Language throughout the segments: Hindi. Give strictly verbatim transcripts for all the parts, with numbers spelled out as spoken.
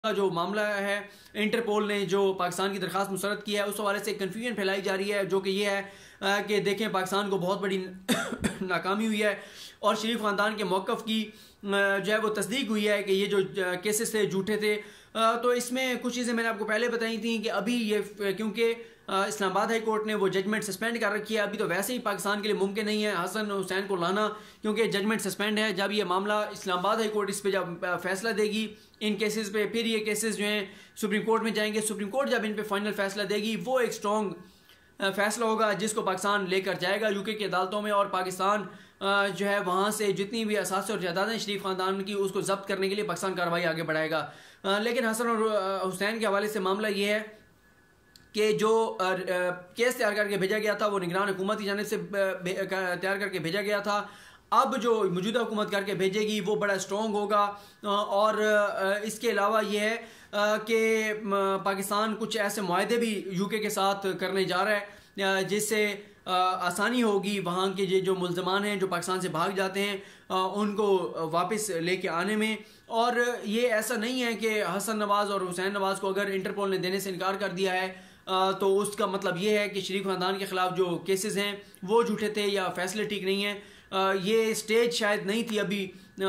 का जो मामला है, इंटरपोल ने जो पाकिस्तान की दरख्वास्त मुस्तरद की है उस हवाले से कन्फ्यूजन फैलाई जा रही है, जो कि ये है कि देखें पाकिस्तान को बहुत बड़ी नाकामी हुई है और शरीफ ख़ानदान के मौक़िफ़ की जो है वो तस्दीक हुई है कि ये जो केसेस थे झूठे थे। तो इसमें कुछ चीज़ें मैंने आपको पहले बताई थी कि अभी ये क्योंकि इस्लामाबाद हाई कोर्ट ने वो जजमेंट सस्पेंड कर रखी है, अभी तो वैसे ही पाकिस्तान के लिए मुमकिन नहीं है हसन हुसैन को लाना, क्योंकि जजमेंट सस्पेंड है। जब ये मामला इस्लामाबाद हाई कोर्ट इस पर जब फैसला देगी इन केसेस पे, फिर ये केसेस जो हैं सुप्रीम कोर्ट में जाएंगे। सुप्रीम कोर्ट जब इन पे फाइनल फैसला देगी वो एक स्ट्रॉन्ग फैसला होगा जिसको पाकिस्तान लेकर जाएगा यूके की अदालतों में, और पाकिस्तान जो है वहाँ से जितनी भी असासे और जायदादें शरीफ ख़ानदान की उसको जब्त करने के लिए पाकिस्तान कार्रवाई आगे बढ़ाएगा। लेकिन हसन और हुसैन के हवाले से मामला ये है कि जो केस तैयार करके भेजा गया था वो निगरान हुकूमत की जानिब से तैयार करके भेजा गया था। अब जो मौजूदा हुकूमत करके भेजेगी वो बड़ा स्ट्रॉन्ग होगा। और इसके अलावा ये है कि पाकिस्तान कुछ ऐसे मुआहदे भी यूके के साथ करने जा रहा है जिससे आसानी होगी वहाँ के जो मुल्ज़मान हैं जो पाकिस्तान से भाग जाते हैं उनको वापस लेके आने में। और ये ऐसा नहीं है कि हसन नवाज़ और हुसैन नवाज़ को अगर इंटरपोल ने देने से इनकार कर दिया है तो उसका मतलब ये है कि शरीफ ख़ानदान के ख़िलाफ़ जो केसेस हैं वो झूठे थे या फैसले ठीक नहीं हैं। ये स्टेज शायद नहीं थी अभी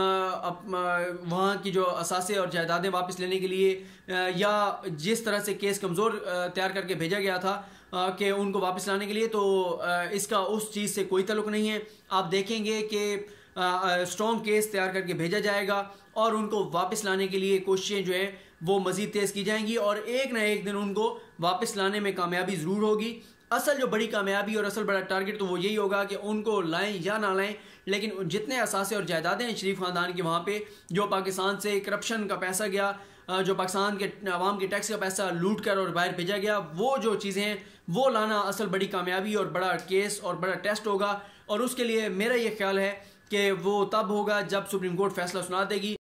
वहाँ की जो असासे और जायदादें वापस लेने के लिए, या जिस तरह से केस कमज़ोर तैयार करके भेजा गया था कि उनको वापस लाने के लिए, तो इसका उस चीज़ से कोई ताल्लुक़ नहीं है। आप देखेंगे कि स्ट्रॉन्ग केस तैयार करके भेजा जाएगा और उनको वापस लाने के लिए कोशिशें जो है वो मज़ीद तेज़ की जाएंगी और एक ना एक दिन उनको वापस लाने में कामयाबी ज़रूर होगी। असल जो बड़ी कामयाबी और असल बड़ा टारगेट तो वो यही होगा कि उनको लाएं या ना लाएं, लेकिन जितने असासे और जायदादें हैं शरीफ ख़ानदान के वहाँ पे, जो पाकिस्तान से करप्शन का पैसा गया, जो पाकिस्तान के आवाम के टैक्स का पैसा लूट कर और बाहर भेजा गया, वो जो चीज़ें हैं वो लाना असल बड़ी कामयाबी और बड़ा केस और बड़ा टेस्ट होगा। और उसके लिए मेरा ये ख्याल है कि वो तब होगा जब सुप्रीम कोर्ट फैसला सुना देगी।